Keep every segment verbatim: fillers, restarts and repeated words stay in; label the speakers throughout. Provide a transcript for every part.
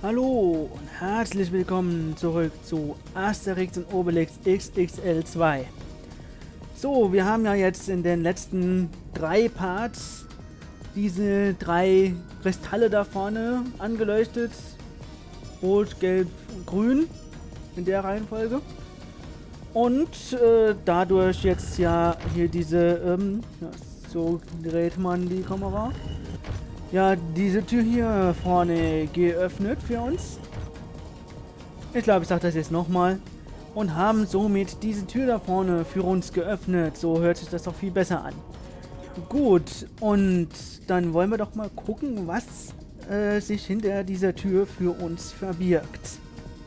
Speaker 1: Hallo und herzlich willkommen zurück zu Asterix und Obelix X X L zwei. So, wir haben ja jetzt in den letzten drei Parts diese drei Kristalle da vorne angeleuchtet. Rot, Gelb und Grün in der Reihenfolge. Und äh, dadurch jetzt ja hier diese, ähm, ja, so dreht man die Kamera. Ja, diese Tür hier vorne geöffnet für uns. Ich glaube, ich sage das jetzt nochmal. Und haben somit diese Tür da vorne für uns geöffnet. So hört sich das doch viel besser an. Gut, und dann wollen wir doch mal gucken, was äh, sich hinter dieser Tür für uns verbirgt.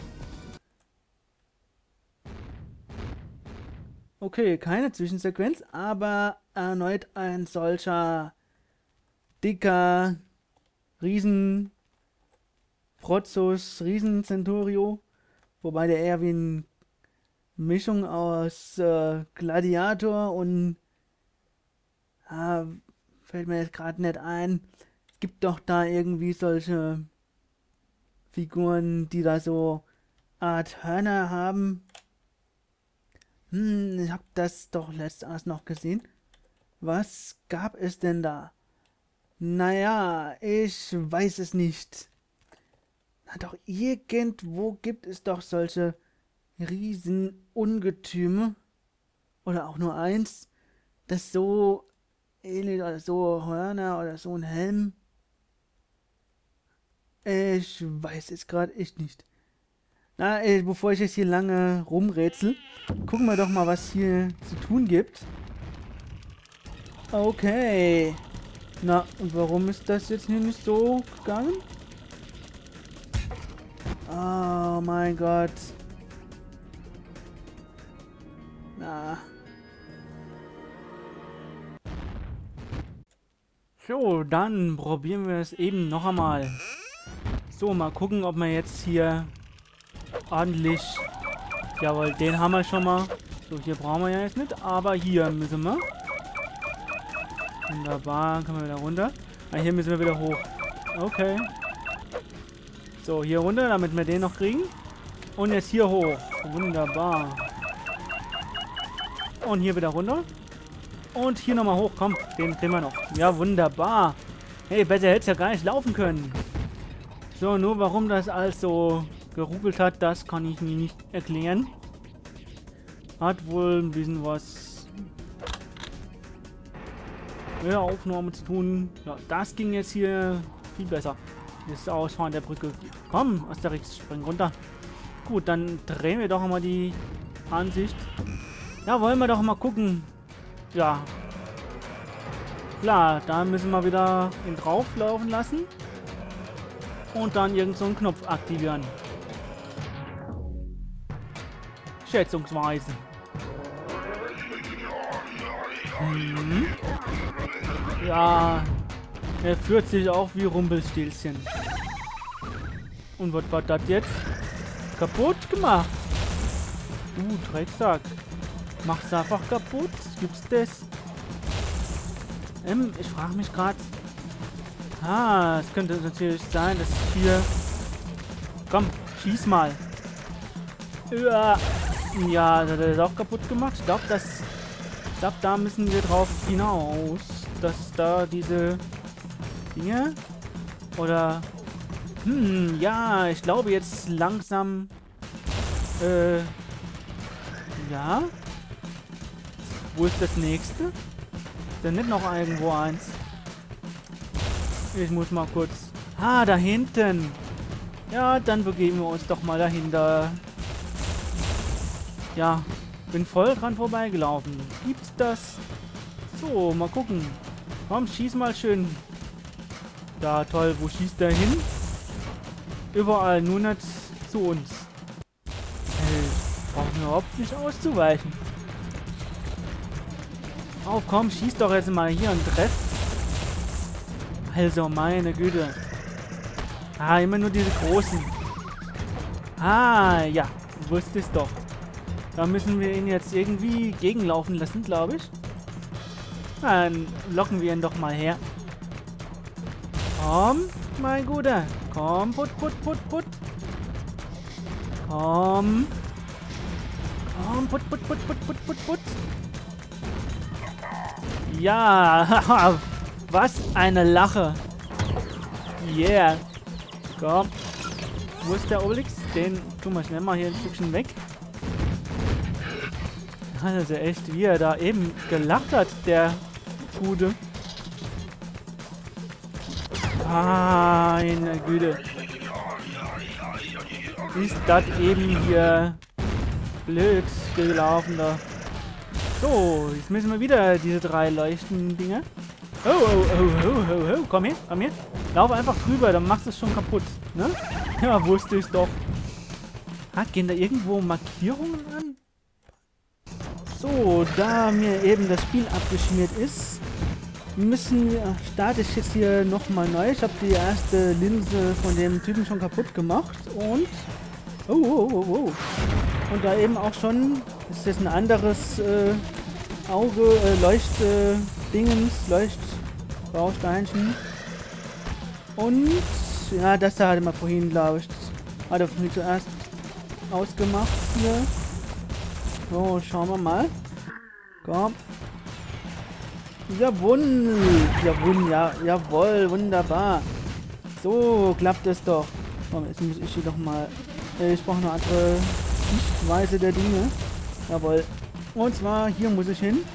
Speaker 1: Okay, keine Zwischensequenz, aber erneut ein solcher dicker Riesen Protzus, Riesen Centurio, wobei der eher wie eine Mischung aus äh, Gladiator und äh, fällt mir jetzt gerade nicht ein. Es gibt doch da irgendwie solche Figuren, die da so Art Hörner haben. Hm, ich hab das doch letztens noch gesehen. Was gab es denn da? Naja, ich weiß es nicht. Na doch, irgendwo gibt es doch solche Riesenungetüme. Oder auch nur eins. Das so ähnlich oder so Hörner oder so ein Helm. Ich weiß es gerade echt nicht. Na, ey, bevor ich jetzt hier lange rumrätsel, gucken wir doch mal, was hier zu tun gibt. Okay. Na, und warum ist das jetzt hier nicht so gegangen? Oh mein Gott. Na. So, dann probieren wir es eben noch einmal. So, mal gucken, ob wir jetzt hier ordentlich... Jawohl, den haben wir schon mal. So, hier brauchen wir ja jetzt nicht, aber hier müssen wir. Wunderbar, können wir wieder runter. Ah, hier müssen wir wieder hoch. Okay. So, hier runter, damit wir den noch kriegen. Und jetzt hier hoch. Wunderbar. Und hier wieder runter. Und hier nochmal hoch. Komm, den kriegen wir noch. Ja, wunderbar. Hey, besser hätte es ja gar nicht laufen können. So, nur warum das alles so geruckelt hat, das kann ich mir nicht erklären. Hat wohl ein bisschen was mit der Aufnahme zu tun. Ja, das ging jetzt hier viel besser. Das Ausfahren der Brücke. Komm, Asterix, spring runter. Gut, dann drehen wir doch mal die Ansicht. Ja, wollen wir doch mal gucken. Ja. Klar, da müssen wir wieder ihn drauf laufen lassen. Und dann irgend so einen Knopf aktivieren. Schätzungsweise. Hm. Ja, er führt sich auch wie Rumpelstilzchen. Und was war das jetzt? Kaputt gemacht. Uh, Drecksack. Mach's einfach kaputt. Gibt's das? Ähm, ich frage mich gerade. Ah, es könnte natürlich sein, dass hier... Komm, schieß mal. Ja, ja, das hat er auch kaputt gemacht. Ich glaube, das... Ich glaube, da müssen wir drauf hinaus, dass da diese Dinge oder hm, ja, ich glaube jetzt langsam äh, ja, wo ist das nächste? Ist da nicht noch irgendwo eins? Ich muss mal kurz, ah, da hinten. Ja, dann begeben wir uns doch mal dahinter. Ja. Bin voll dran vorbeigelaufen. Gibt's das? So, mal gucken. Komm, schieß mal schön. Da, toll. Wo schießt der hin? Überall, nur nicht zu uns. Hey, brauchen wir überhaupt nicht auszuweichen. Auf, komm, schieß doch jetzt mal hier und treff. Also, meine Güte. Ah, immer nur diese großen. Ah, ja. Wusste es doch. Da müssen wir ihn jetzt irgendwie gegenlaufen lassen, glaube ich. Dann locken wir ihn doch mal her. Komm, mein Guter. Komm, put, put, put, put. Komm. Komm, put, put, put, put, put, put, put. Ja, was eine Lache. Yeah. Komm. Wo ist der Obelix? Den tun wir schnell mal hier ein Stückchen weg. Also echt, wie er da eben gelacht hat, der Gute. Meine Güte. Ist das eben hier blöd gelaufen da. So, jetzt müssen wir wieder diese drei Leuchten-Dinge. Oh, oh, oh, oh, oh, oh, komm her, komm her. Lauf einfach drüber, dann machst du es schon kaputt, ne? Ja, wusste ich doch. Ah, gehen da irgendwo Markierungen an? So, da mir eben das Spiel abgeschmiert ist, müssen wir, starte ich jetzt hier nochmal neu. Ich habe die erste Linse von dem Typen schon kaputt gemacht und... Oh, oh, oh, oh. Und da eben auch schon, ist jetzt ein anderes äh, Auge, äh, Leucht-Dingens, äh, Leuchtbausteinchen. Und, ja, das da hatte man vorhin, glaube ich, hat er mir zuerst ausgemacht hier. So, schauen wir mal. Komm. Jawohl. Jawohl, ja, jawohl, wunderbar. So klappt es doch. Komm, jetzt muss ich hier doch mal... Äh, ich brauche eine andere Sichtweise der Dinge. Jawohl. Und zwar, hier muss ich hin.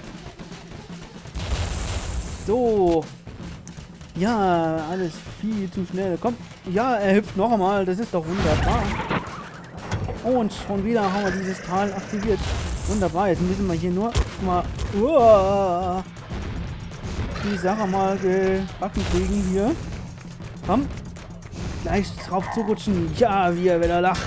Speaker 1: So. Ja, alles viel zu schnell. Komm. Ja, er hüpft noch einmal. Das ist doch wunderbar. Und schon wieder haben wir dieses Tal aktiviert. Wunderbar. Jetzt müssen wir hier nur mal uah, die Sache mal gebacken kriegen hier. Komm. Gleich drauf zu rutschen. Ja, wie er wieder lacht.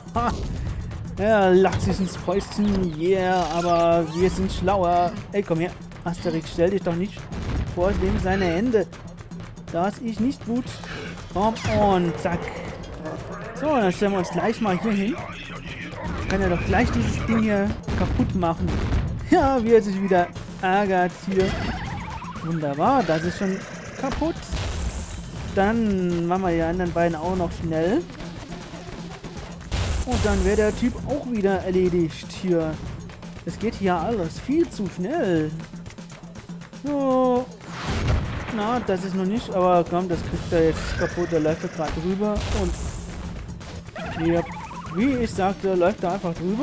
Speaker 1: Er lacht sich ins Fäustchen. Yeah, aber wir sind schlauer. Ey, komm her. Asterix, stell dich doch nicht vor dem seine Hände. Das ist nicht gut. Komm und zack. So, dann stellen wir uns gleich mal hier hin. Kann er doch gleich dieses Ding hier kaputt machen. Ja, wie er sich wieder ärgert hier. Wunderbar, das ist schon kaputt. Dann machen wir die anderen beiden auch noch schnell. Und dann wäre der Typ auch wieder erledigt hier. Es geht hier alles viel zu schnell. So. Na, das ist noch nicht, aber komm, das kriegt er jetzt kaputt. Der läuft gerade drüber und ja, wie ich sagte, läuft er einfach drüber.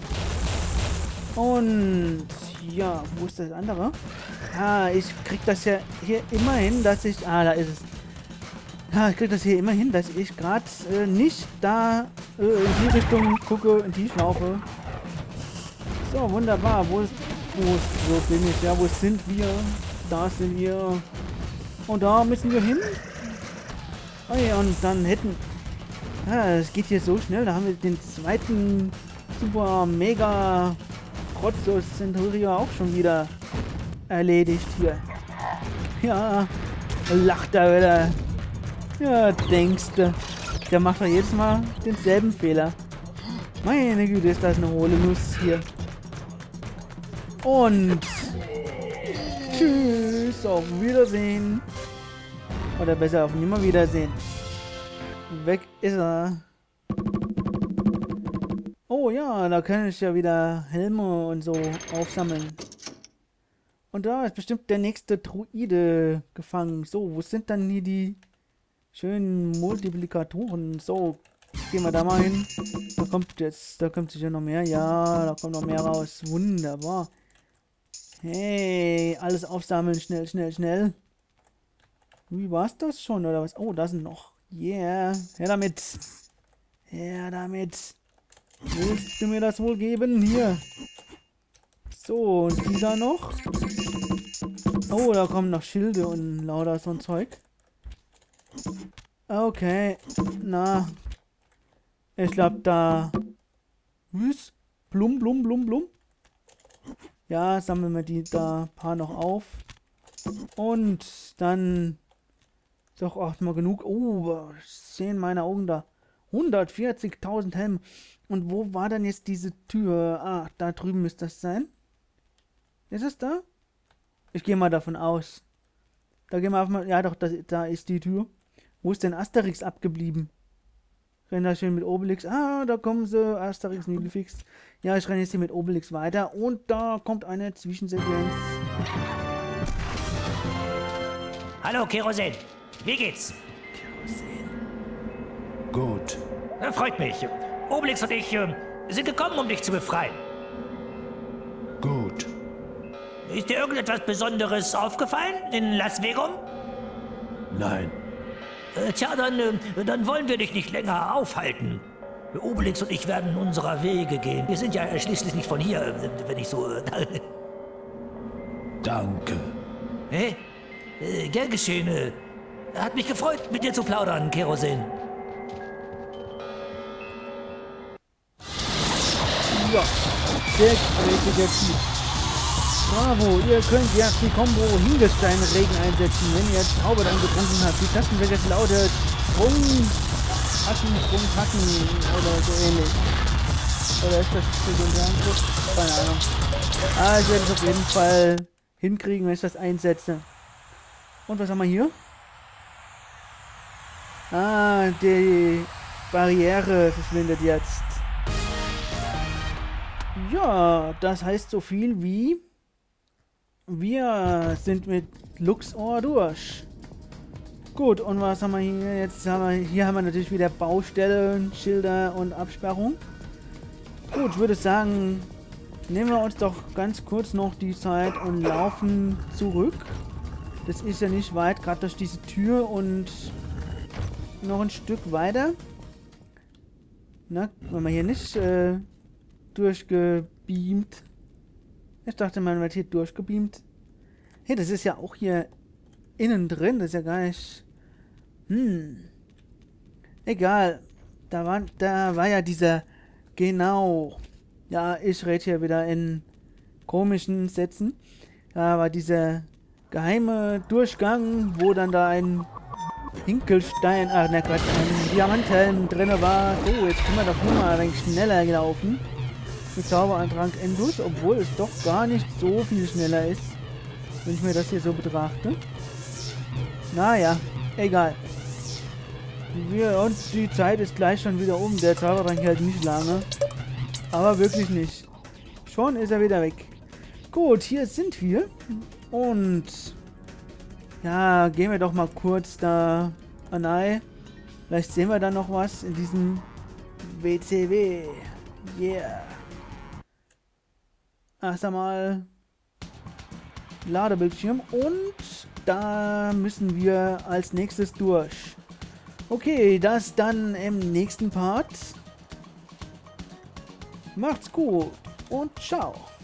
Speaker 1: Und ja, wo ist das andere? Ah, ich krieg das ja hier immer hin, dass ich... Ah, da ist es. Ja, ich krieg das hier immer hin, dass ich gerade äh, nicht da äh, in die Richtung gucke, in die Schlaufe. So, wunderbar. Wo ist... Wo ist... Wo bin ich? Ja, wo sind wir? Da sind wir. Und da müssen wir hin. Oh ja, und dann hätten... Ja, es geht hier so schnell. Da haben wir den zweiten super mega Protos Centurio auch schon wieder erledigt hier. Ja, lacht er wieder. Ja, denkst du. Der macht doch jedes Mal denselben Fehler. Meine Güte, ist das eine hohle Nuss hier. Und tschüss, auf Wiedersehen. Oder besser auf Nimmerwiedersehen. Weg ist er. Oh ja, da kann ich ja wieder Helme und so aufsammeln. Und da ist bestimmt der nächste Druide gefangen. So, wo sind dann hier die schönen Multiplikatoren? So, gehen wir da mal hin. Da kommt jetzt, da kommt sicher noch mehr. Ja, da kommt noch mehr raus. Wunderbar. Hey, alles aufsammeln. Schnell, schnell, schnell. Wie war's das schon, oder was? Oh, da sind noch. Yeah, her damit. Her damit. Willst du mir das wohl geben? Hier. So, und die da noch. Oh, da kommen noch Schilde und lauter so ein Zeug. Okay. Na. Ich glaube, da... Was? Blum, blum, blum, blum. Ja, sammeln wir die da paar noch auf. Und dann... Doch auch mal genug. Oh, sehen meine Augen da. hundertvierzigtausend Helme. Und wo war denn jetzt diese Tür? Ah, da drüben müsste das sein. Ist es da? Ich gehe mal davon aus. Da gehen wir auf mal. Ja, doch, das, da ist die Tür. Wo ist denn Asterix abgeblieben? Renn da schön mit Obelix. Ah, da kommen sie. Asterix, Nibelfix. Ja, ich renne jetzt hier mit Obelix weiter. Und da kommt eine Zwischensequenz.
Speaker 2: Hallo, Kerosin. Wie geht's?
Speaker 1: Kerosin.
Speaker 3: Gut.
Speaker 2: Äh, freut mich. Obelix und ich äh, sind gekommen, um dich zu befreien.
Speaker 3: Gut.
Speaker 2: Ist dir irgendetwas Besonderes aufgefallen in Las Vegas?
Speaker 3: Nein.
Speaker 2: Äh, tja, dann, äh, dann wollen wir dich nicht länger aufhalten. Obelix und ich werden unserer Wege gehen. Wir sind ja äh, schließlich nicht von hier, äh, wenn ich so... Äh,
Speaker 3: Danke.
Speaker 2: Hä? Äh, gern geschehen. Äh, hat mich gefreut, mit dir zu plaudern, Kerosin.
Speaker 1: Ja, sehr kräftiger Typ. Bravo, ihr könnt jetzt die Combo Hingestein-Regen einsetzen, wenn ihr jetzt Zauber dann getrunken habt. Die Tastenwechsel lautet Sprung, Hacken, Sprung, Hacken oder so ähnlich. Oder ist das für den Angriff? Keine Ahnung. Ah, ich werde es auf jeden Fall hinkriegen, wenn ich das einsetze. Und was haben wir hier? Ah, die Barriere verschwindet jetzt. Ja, das heißt so viel wie... Wir sind mit Luxor durch. Gut, und was haben wir hier? Jetzt haben wir, hier haben wir natürlich wieder Baustellen, Schilder und Absperrung. Gut, ich würde sagen, nehmen wir uns doch ganz kurz noch die Zeit und laufen zurück. Das ist ja nicht weit, gerade durch diese Tür und noch ein Stück weiter. Na, wenn wir hier nicht äh, durchgebeamt. Ich dachte, man wird hier durchgebeamt. Hey, das ist ja auch hier innen drin. Das ist ja gar nicht... Hm. Egal. Da war, da war ja dieser... Genau. Ja, ich rede hier wieder in komischen Sätzen. Da war dieser geheime Durchgang, wo dann da ein Hinkelstein... Ach, ne Quatsch, ein Diamanthelm drin war. So, jetzt können wir doch nur mal ein wenig schneller laufen. Mit Zauberantrag Endus, obwohl es doch gar nicht so viel schneller ist, wenn ich mir das hier so betrachte. Naja, egal. Wir, und die Zeit ist gleich schon wieder um. Der Zaubertrank hält nicht lange. Aber wirklich nicht. Schon ist er wieder weg. Gut, hier sind wir. Und ja, gehen wir doch mal kurz da an Ei. Vielleicht sehen wir dann noch was in diesem W C W. Yeah. Erst einmal Ladebildschirm und da müssen wir als nächstes durch. Okay, das dann im nächsten Part. Macht's gut und ciao.